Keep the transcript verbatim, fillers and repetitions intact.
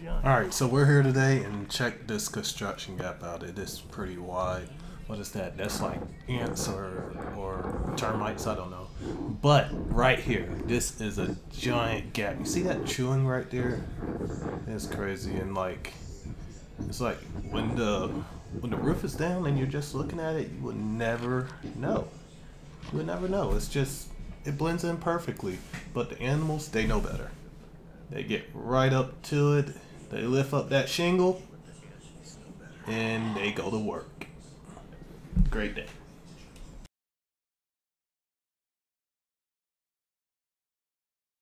Alright, so we're here today and check this construction gap out. It is pretty wide. What is that? That's like ants or, or termites, I don't know. But right here, this is a giant gap. You see that chewing right there? It's crazy. And like, it's like when the when the roof is down and you're just looking at it, you would never know. You would never know. It's just, it blends in perfectly. But the animals, they know better. They get right up to it. They lift up that shingle and they go to work. Great day.